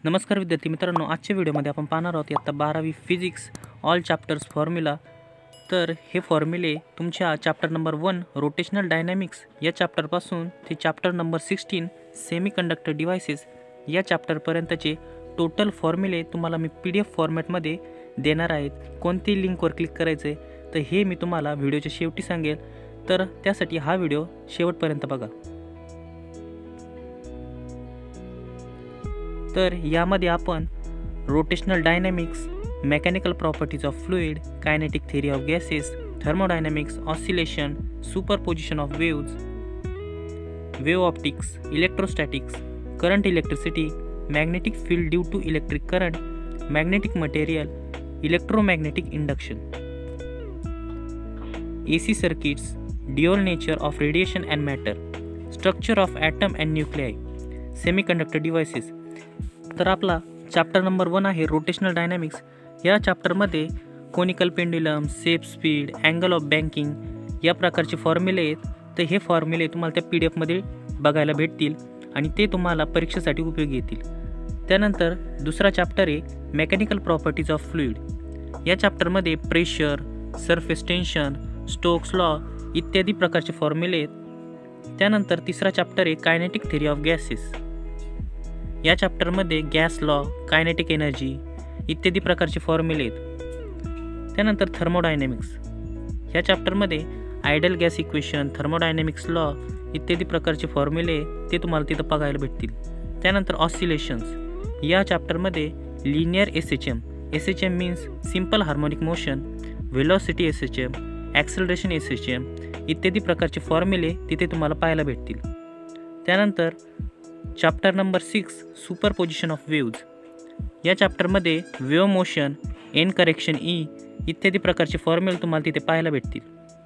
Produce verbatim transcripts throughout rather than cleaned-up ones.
नमस्कार विद्यार्थी मित्रांनो, आजच्या व्हिडिओमध्ये आपण पाहणार आहोत इयत्ता बारावी फिजिक्स ऑल चॅप्टर्स फॉर्म्युला। तर हे फॉर्म्युले तुमच्या chapter number one rotational dynamics या चॅप्टरपासून ते chapter number sixteen semiconductor devices या चॅप्टरपर्यंतचे टोटल फॉर्म्युले तुम्हाला मी पी डी एफ फॉर्मॅटमध्ये देणार आहेत। कोणती लिंकवर क्लिक करायचं आहे तर हे मी तुम्हाला व्हिडिओच्या शेवटी सांगेल, तर त्यासाठी हा व्हिडिओ शेवटपर्यंत बघा। तर यामध्ये आपण rotational dynamics, mechanical properties of fluid, kinetic theory of gases, thermodynamics, oscillation, superposition of waves, wave optics, electrostatics, current electricity, magnetic field due to electric current, magnetic material, electromagnetic induction, A C circuits, dual nature of radiation and matter, structure of atom and nuclei, semiconductor devices. तर आपला chapter number one आहे rotational dynamics. या चॅप्टरमध्ये conical pendulum, safe speed, angle of banking या प्रकारचे फॉर्म्युले आहेत। तर हे फॉर्म्युले तुम्हाला त्या पी डी एफमध्ये बघायला भेटतील आणि ते तुम्हाला परीक्षेसाठी उपयोगी येतील। त्यानंतर दुसरा चॅप्टर आहे मेकॅनिकल प्रॉपर्टीज ऑफ फ्लुइड। या चॅप्टरमध्ये pressure, surface tension, Stokes law इत्यादी प्रकारचे फॉर्म्युले आहेत। त्यानंतर तिसरा चॅप्टर आहे कायनेटिक थेरी ऑफ गॅसेस। या चॅप्टरमध्ये गॅस लॉ, कायनेटिक एनर्जी इत्यादी प्रकारचे फॉर्म्युले आहेत। त्यानंतर थर्मोडायनॅमिक्स। या चॅप्टरमध्ये ideal gas equation, thermodynamics law इत्यादी प्रकारचे फॉर्म्युले ते तुम्हाला तिथं बघायला भेटतील। त्यानंतर ऑसिलेशन्स। या चॅप्टरमध्ये linear S H M, S H M means simple harmonic motion, velocity S H M, acceleration S H M इत्यादी प्रकारचे फॉर्म्युले तिथे तुम्हाला पाहायला भेटतील। त्यानंतर chapter number six superposition of waves. या चॅप्टरमध्ये वेव्ह मोशन, एन करेक्शन ई इत्यादी प्रकारचे फॉर्म्युले तुम्हाला तिथे पाहायला भेटतील।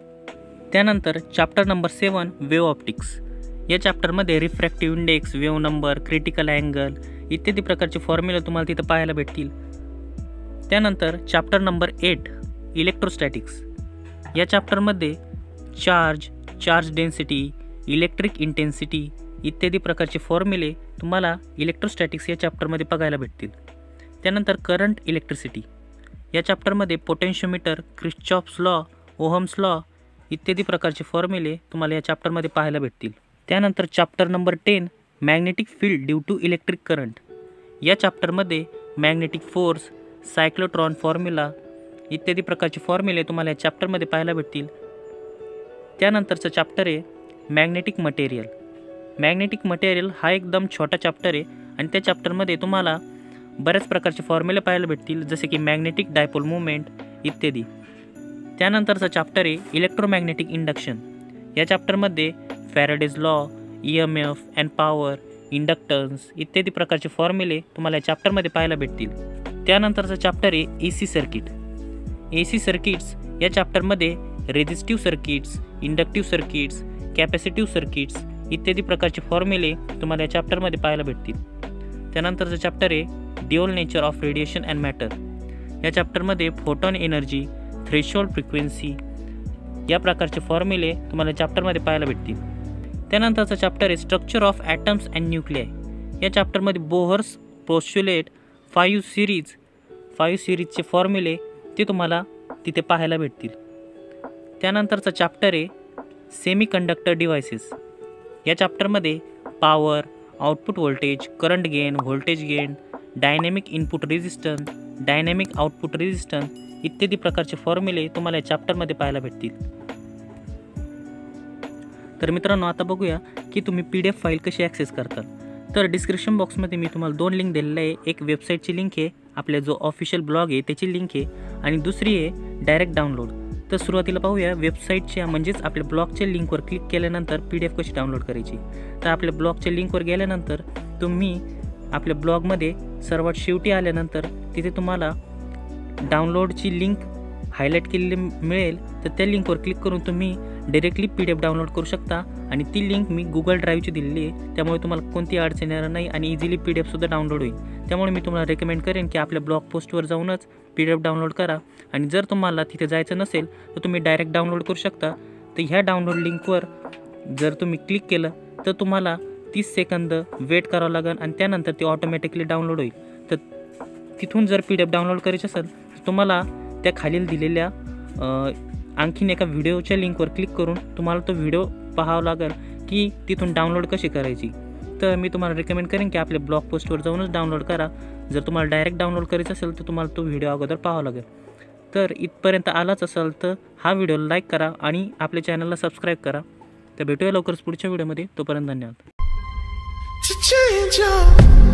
त्यानंतर chapter number seven wave optics. या चॅप्टरमध्ये refractive index, wave number, critical angle इत्यादी प्रकारचे फॉर्म्युले तुम्हाला तिथे पाहायला भेटतील। त्यानंतर चॅप्टर नंबर एट इलेक्ट्रोस्टॅटिक्स। या चॅप्टरमध्ये charge, charge density, electric intensity इत्यादी प्रकारचे फॉर्म्युले तुम्हाला इलेक्ट्रोस्टॅटिक्स या चॅप्टरमध्ये बघायला भेटतील। त्यानंतर करंट इलेक्ट्रिसिटी। या चॅप्टरमध्ये potentiometer, Kirchhoff's law, Ohm's law इत्यादी प्रकारचे फॉर्म्युले तुम्हाला या चॅप्टरमध्ये पाहायला भेटतील। त्यानंतर chapter number ten magnetic field due to electric current. या चॅप्टरमध्ये मॅग्नेटिक फोर्स, सायक्लोट्रॉन फॉर्म्युला इत्यादी प्रकारचे फॉर्म्युले तुम्हाला या चॅप्टरमध्ये पाहायला भेटतील। त्यानंतरचं चॅप्टर आहे मॅग्नेटिक मटेरियल। मॅग्नेटिक मटेरियल हा एकदम छोटा चॅप्टर आहे आणि त्या चॅप्टरमध्ये तुम्हाला बऱ्याच प्रकारचे फॉर्म्युले पाहायला भेटतील, जसे की मॅग्नेटिक डायपोल मुवमेंट इत्यादी। त्यानंतरचा चॅप्टर आहे इलेक्ट्रोमॅग्नेटिक इंडक्शन। या चॅप्टरमध्ये Faraday's law, E M F and power, inductance इत्यादी प्रकारचे फॉर्म्युले तुम्हाला या चॅप्टरमध्ये पाहायला भेटतील। त्यानंतरचा चॅप्टर आहे A C circuit. A C circuits या चॅप्टरमध्ये resistive circuits, inductive circuits, capacitive circuits इत्यादी प्रकारचे फॉर्म्युले तुम्हाला या चॅप्टरमध्ये पाहायला भेटतील। त्यानंतरचं चॅप्टर आहे dual nature of radiation and matter. या चॅप्टरमध्ये फोटॉन एनर्जी, थ्रेशोल्ड फ्रिक्वेन्सी या प्रकारचे फॉर्म्युले तुम्हाला चॅप्टरमध्ये पाहायला भेटतील। त्यानंतरचं चॅप्टर आहे structure of atoms and nuclei. या चॅप्टरमध्ये Bohr's postulate, five series five सिरीजचे फॉर्म्युले ते तुम्हाला तिथे पाहायला भेटतील। त्यानंतरचं चॅप्टर आहे सेमीकंडक्टर डिव्हाइसेस। या चॅप्टरमध्ये power, output voltage, current gain, voltage gain, dynamic input resistance, dynamic output resistance इत्यादी प्रकारचे फॉर्म्युले तुम्हाला या चॅप्टरमध्ये पाहायला भेटतील। तर मित्रांनो, आता बघूया की तुम्ही पी डी एफ फाईल कशी ॲक्सेस करता। तर डिस्क्रिप्शन बॉक्समध्ये मी तुम्हाला दोन लिंक दिलेले आहे। एक वेबसाईटची लिंक आहे, आपल्या जो ऑफिशियल ब्लॉग आहे त्याची लिंक आहे, आणि दुसरी आहे डायरेक्ट डाउनलोड। तर सुरुवातीला पाहूया वेबसाईटच्या म्हणजेच आपल्या ब्लॉगच्या लिंकवर क्लिक केल्यानंतर पी डी एफ कशी डाउनलोड करायची। तर आपल्या ब्लॉगच्या लिंकवर गेल्यानंतर तुम्ही आपल्या ब्लॉगमध्ये सर्वात शेवटी आल्यानंतर तिथे तुम्हाला डाउनलोडची लिंक हायलाईट केलेली मिळेल। तर त्या लिंकवर क्लिक करून तुम्ही directly P D F download करू शकता, आणि ती लिंक मी गुगल ड्राईव्हची दिलेली आहे, त्यामुळे तुम्हाला कोणती अडचण येणार नाही आणि इझिली पी डी एफसुद्धा डाउनलोड होईल। त्यामुळे मी तुम्हाला रेकमेंड करेन की आपल्या ब्लॉग पोस्टवर जाऊनच पी डी एफ डाउनलोड करा, आणि जर तुम्हाला तिथे जायचं नसेल तर तुम्ही डायरेक्ट डाउनलोड करू शकता। तर ह्या डाउनलोड लिंकवर जर तुम्ही क्लिक केलं तर तुम्हाला तीस सेकंद वेट करावं लागेल आणि त्यानंतर ती ऑटोमॅटिकली डाउनलोड होईल। तिथून जर पी डी एफ डाउनलोड करायची असेल तर तुम्हाला त्या खालील दिलेल्या आणखीन एका व्हिडिओच्या लिंकवर क्लिक करून तुम्हाला तो व्हिडिओ पाहावा लागेल की तिथून डाउनलोड कशी करायची. तर मी तुम्हाला रिकमेंड करेन की आपल्या ब्लॉग पोस्टवर जाऊनच डाउनलोड करा. जर तुम्हाला डायरेक्ट डाउनलोड करायचं असेल तर तुम्हाला तो व्हिडिओ अगोदर पाहावा लागेल. तर इथपर्यंत आलाच असेल तर हा व्हिडिओ लाईक करा आणि आपल्या चॅनलला सबस्क्राईब करा. तर भेटूया लवकरच पुढच्या व्हिडिओमध्ये. तोपर्यंत धन्यवाद.